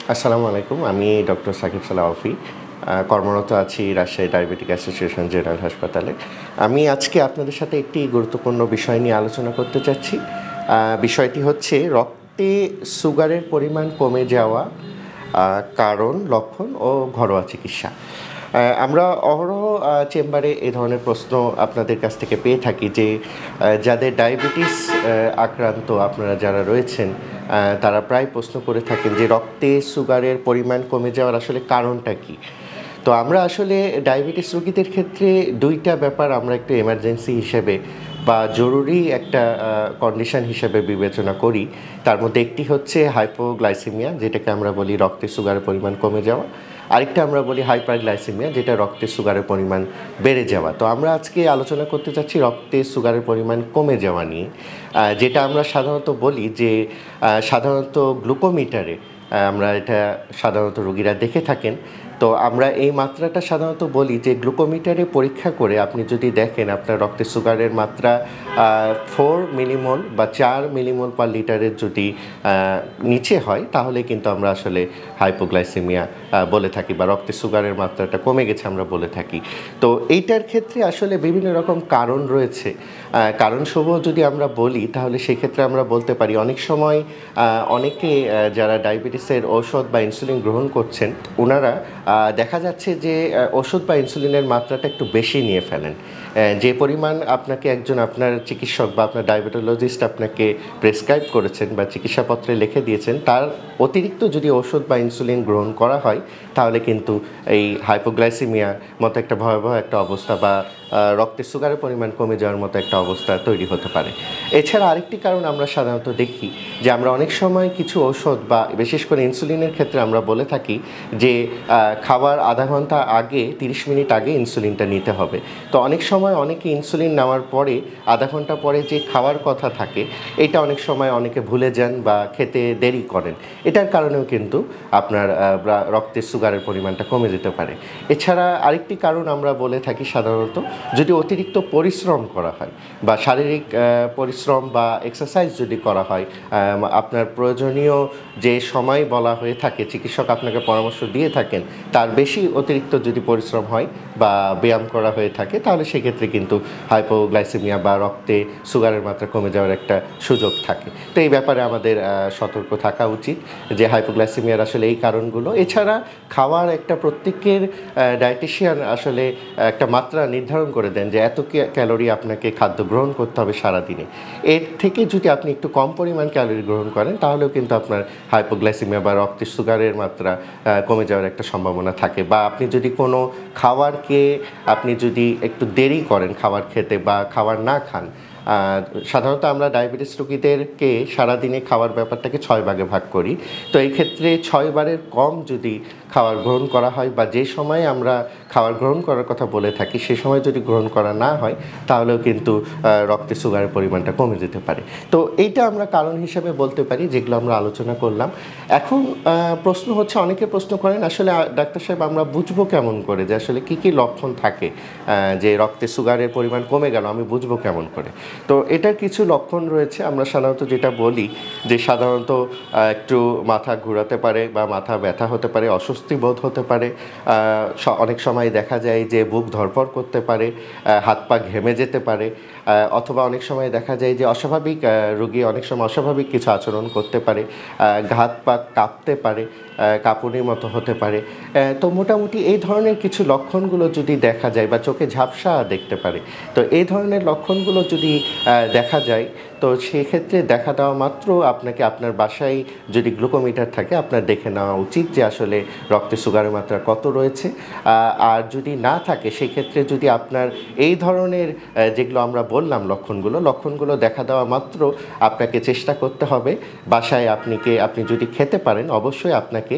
আসসালামু আলাইকুম। আমি ডক্টর সাকিব সালাউফি কর্মরত আছি রাজশাহী ডায়াবেটিক অ্যাসোসিয়েশন জেনারেল হাসপাতালে। আমি আজকে আপনাদের সাথে একটি গুরুত্বপূর্ণ বিষয় নিয়ে আলোচনা করতে চাচ্ছি। বিষয়টি হচ্ছে রক্তে সুগারের পরিমাণ কমে যাওয়া, কারণ, লক্ষণ ও ঘরোয়া চিকিৎসা। আমরা অহরহ চেম্বারে এ ধরনের প্রশ্ন আপনাদের কাছ থেকে পেয়ে থাকি যে যাদের ডায়াবেটিস আক্রান্ত আপনারা যারা রয়েছেন তারা প্রায় প্রশ্ন করে থাকেন যে রক্তে সুগারের পরিমাণ কমে যাওয়ার আসলে কারণটা কী। তো আমরা আসলে ডায়াবেটিস রোগীদের ক্ষেত্রে দুইটা ব্যাপার আমরা একটু এমার্জেন্সি হিসেবে বা জরুরি একটা কন্ডিশন হিসেবে বিবেচনা করি। তার মধ্যে একটি হচ্ছে হাইপোগ্লাইসেমিয়া, যেটাকে আমরা বলি রক্তে সুগারের পরিমাণ কমে যাওয়া। আরেকটা আমরা বলি হাইপারগ্লাইসেমিয়া, যেটা রক্তে সুগারের পরিমাণ বেড়ে যাওয়া। তো আমরা আজকে আলোচনা করতে চাচ্ছি রক্তে সুগারের পরিমাণ কমে যাওয়া নিয়ে, যেটা আমরা সাধারণত বলি যে সাধারণত গ্লুকোমিটারে আমরা এটা সাধারণত রোগীরা দেখে থাকেন। তো আমরা এই মাত্রাটা সাধারণত বলি যে গ্লুকোমিটারে পরীক্ষা করে আপনি যদি দেখেন আপনার রক্তে সুগারের মাত্রা 4 মিলিমোল বা 4 মিলিমোল পার লিটারের যদি নিচে হয়, তাহলে কিন্তু আমরা আসলে হাইপোগ্লাইসেমিয়া বলে থাকি বা রক্তে সুগারের মাত্রাটা কমে গেছে আমরা বলে থাকি। তো এইটার ক্ষেত্রে আসলে বিভিন্ন রকম কারণ রয়েছে। কারণসমূহ যদি আমরা বলি তাহলে সেক্ষেত্রে আমরা বলতে পারি অনেক সময় অনেকে যারা ডায়াবেটিসের ঔষধ বা ইনসুলিন গ্রহণ করছেন, ওনারা দেখা যাচ্ছে যে ওষুধ বা ইনসুলিনের মাত্রাটা একটু বেশি নিয়ে ফেলেন। যে পরিমাণ আপনাকে আপনার চিকিৎসক বা আপনার ডায়াবেটোলজিস্ট আপনাকে প্রেসক্রাইব করেছেন বা চিকিৎসাপত্রে লিখে দিয়েছেন, তার অতিরিক্ত যদি ওষুধ বা ইনসুলিন গ্রহণ করা হয়, তাহলে কিন্তু এই হাইপোগ্লাইসেমিয়ার মতো একটা ভয়াবহ একটা অবস্থা বা রক্তের সুগারের পরিমাণ কমে যাওয়ার মতো একটা অবস্থা তৈরি হতে পারে। এছাড়া আরেকটি কারণ আমরা সাধারণত দেখি যে আমরা অনেক সময় কিছু ঔষধ বা বিশেষ করে ইনসুলিনের ক্ষেত্রে আমরা বলে থাকি যে খাবার আধা ঘন্টা আগে 30 মিনিট আগে ইনসুলিনটা নিতে হবে। তো অনেক সময় অনেকে ইনসুলিন নেওয়ার পরে আধা ঘন্টা পরে যে খাওয়ার কথা থাকে, এটা অনেক সময় অনেকে ভুলে যান বা খেতে দেরি করেন। এটার কারণেও কিন্তু আপনার রক্তের সুগারের পরিমাণটা কমে যেতে পারে। এছাড়া আরেকটি কারণ আমরা বলে থাকি সাধারণত যদি অতিরিক্ত পরিশ্রম করা হয় বা শারীরিক পরিশ্রম বা এক্সারসাইজ যদি করা হয়, আপনার প্রয়োজনীয় যে সময় বলা হয়ে থাকে, চিকিৎসক আপনাকে পরামর্শ দিয়ে থাকেন, তার বেশি অতিরিক্ত যদি পরিশ্রম হয় বা ব্যায়াম করা হয়ে থাকে, তাহলে সেক্ষেত্রে কিন্তু হাইপোগ্লাইসেমিয়া বা রক্তে সুগারের মাত্রা কমে যাওয়ার একটা সুযোগ থাকে। তো এই ব্যাপারে আমাদের সতর্ক থাকা উচিত যে হাইপোগ্লাইসেমিয়ার আসলে এই কারণগুলো। এছাড়া খাওয়ার একটা প্রত্যেকের ডায়েটিশিয়ান আসলে একটা মাত্রা নির্ধারণ করে দেন যে এত ক্যালোরি আপনাকে খাদ্য গ্রহণ করতে হবে সারাদিনে। এর থেকে যদি আপনি একটু কম পরিমাণ ক্যালোরি গ্রহণ করেন, তাহলেও কিন্তু আপনার হাইপোগ্লাইসেমিয়া বা রক্তের সুগারের মাত্রা কমে যাওয়ার একটা সম্ভাবনা থাকে। বা আপনি যদি কোনো খাবারকে আপনি যদি একটু দেরি করেন খাবার খেতে বা খাবার না খান, সাধারণত আমরা ডায়াবেটিস রোগীদেরকে সারাদিনে খাওয়ার ব্যাপারটাকে 6 ভাগে ভাগ করি। তো এই ক্ষেত্রে 6 বারের কম যদি খাবার গ্রহণ করা হয় বা যে সময় আমরা খাবার গ্রহণ করার কথা বলে থাকি সে সময় যদি গ্রহণ করা না হয়, তাহলেও কিন্তু রক্তে সুগারের পরিমাণটা কমে যেতে পারে। তো এইটা আমরা কারণ হিসেবে বলতে পারি, যেগুলো আমরা আলোচনা করলাম। এখন প্রশ্ন হচ্ছে, অনেকে প্রশ্ন করেন আসলে ডাক্তার সাহেব আমরা বুঝবো কেমন করে যে আসলে কী কী লক্ষণ থাকে যে রক্তে সুগারের পরিমাণ কমে গেল, আমি বুঝবো কেমন করে। তো এটার কিছু লক্ষণ রয়েছে। আমরা সাধারণত যেটা বলি যে সাধারণত একটু মাথা ঘোরাতে পারে বা মাথা ব্যথা হতে পারে, অস্বস্তি বোধ হতে পারে, অনেক সময় দেখা যায় যে বুক ধড়ফড় করতে পারে, হাত পা ঘেমে যেতে পারে, অথবা অনেক সময় দেখা যায় যে অস্বাভাবিক রোগী অনেক সময় অস্বাভাবিক কিছু আচরণ করতে পারে, হাত পা কাঁপতে পারে, কাঁপুনির মতো হতে পারে। তো মোটামুটি এই ধরনের কিছু লক্ষণগুলো যদি দেখা যায় বা চোখে ঝাপসা দেখতে পারে, তো এই ধরনের লক্ষণগুলো যদি দেখা যায়, তো সেক্ষেত্রে দেখা দেওয়া মাত্র আপনাকে আপনার বাসায় যদি গ্লুকোমিটার থাকে আপনার দেখে নেওয়া উচিত যে আসলে রক্তে সুগারের মাত্রা কত রয়েছে। আর যদি না থাকে সেক্ষেত্রে যদি আপনার এই ধরনের যেগুলো আমরা বললাম লক্ষণগুলো দেখা দেওয়া মাত্র আপনাকে চেষ্টা করতে হবে বাসায় আপনি যদি খেতে পারেন, অবশ্যই আপনাকে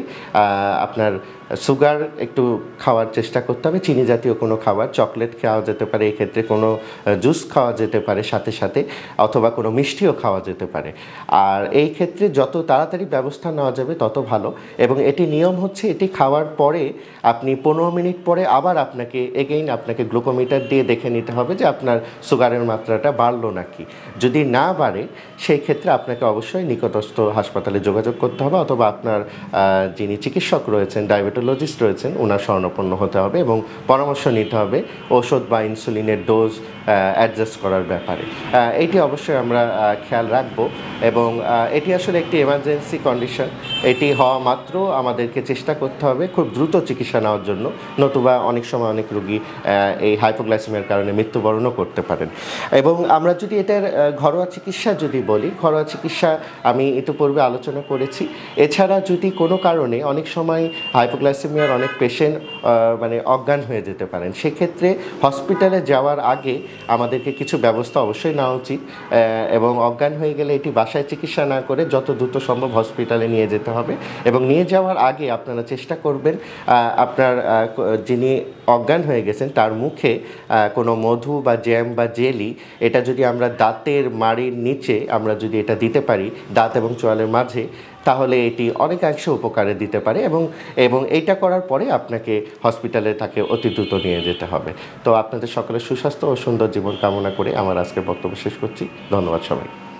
আপনার সুগার একটু খাওয়ার চেষ্টা করতে হবে। চিনি জাতীয় কোনো খাবার, চকলেট খাওয়া যেতে পারে, এই ক্ষেত্রে কোনো জুস খাওয়া যেতে পারে সাথে সাথে, অথবা কোনো মিষ্টিও খাওয়া যেতে পারে। আর এই ক্ষেত্রে যত তাড়াতাড়ি ব্যবস্থা নেওয়া যাবে তত ভালো। এবং এটি নিয়ম হচ্ছে, এটি খাওয়ার পরে আপনি 15 মিনিট পরে আবার আপনাকে গ্লুকোমিটার দিয়ে দেখে নিতে হবে যে আপনার সুগারের মাত্রাটা বাড়লো নাকি। যদি না বাড়ে সেই ক্ষেত্রে আপনাকে অবশ্যই নিকটস্থ হাসপাতালে যোগাযোগ করতে হবে, অথবা আপনার যিনি চিকিৎসক রয়েছেন, ডায়াবেটোলজিস্ট রয়েছেন, ওনার শরণাপন্ন হতে হবে এবং পরামর্শ নিতে হবে ওষুধ বা ইনসুলিনের ডোজ অ্যাডজাস্ট করার ব্যাপারে। এটি অবশ্যই আমরা খেয়াল রাখবো এবং এটি আসলে একটি এমার্জেন্সি কন্ডিশন। এটি হওয়া মাত্র আমাদেরকে চেষ্টা করতে হবে খুব দ্রুত চিকিৎসা নেওয়ার জন্য, নতুবা অনেক সময় অনেক রোগী এই হাইপোগ্লাইসেমিয়ার কারণে মৃত্যুবরণও করতে পারেন। এবং আমরা যদি এটার ঘরোয়া চিকিৎসা যদি বলি, ঘরোয়া চিকিৎসা আমি ইতিপূর্বে আলোচনা করেছি। এছাড়া যদি কোনো কারণে অনেক সময় হাইপোগ্লাইসেমিয়ার অনেক পেশেন্ট মানে অজ্ঞান হয়ে যেতে পারেন, সেক্ষেত্রে হসপিটালে যাওয়ার আগে আমাদেরকে কিছু ব্যবস্থা অবশ্যই নেওয়া উচিত এবং অজ্ঞান হয়ে গেলে এটি বাসায় চিকিৎসা না করে যত দ্রুত সম্ভব হসপিটালে নিয়ে যেতে হবে। এবং নিয়ে যাওয়ার আগে আপনারা চেষ্টা করবেন আপনার যিনি অজ্ঞান হয়ে গেছেন তার মুখে কোনো মধু বা জ্যাম বা জেলি, এটা যদি আমরা দাঁতের মাড়ির নিচে আমরা যদি এটা দিতে পারি দাঁত এবং চোয়ালের মাঝে, তাহলে এটি অনেকাংশে উপকারে দিতে পারে এবং এইটা করার পরে আপনাকে হসপিটালে তাকে অতি দ্রুত নিয়ে যেতে হবে। তো আপনাদের সকলের সুস্বাস্থ্য ও সুন্দর জীবন কামনা করে আমার আজকের বক্তব্য শেষ করছি। ধন্যবাদ সবাই।